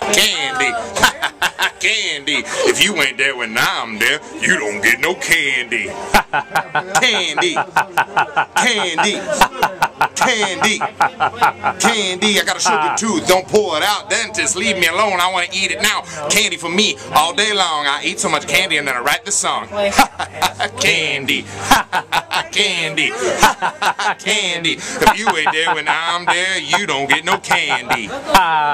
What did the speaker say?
Candy. Candy. If you ain't there when I'm there, you don't get no candy. Candy. Candy. Candy. Candy. I got a sugar tooth. Don't pour it out. Then just leave me alone. I want to eat it now. Candy for me all day long. I eat so much candy and then I write the song. Candy. Candy. Candy. If you ain't there when I'm there, you don't get no candy.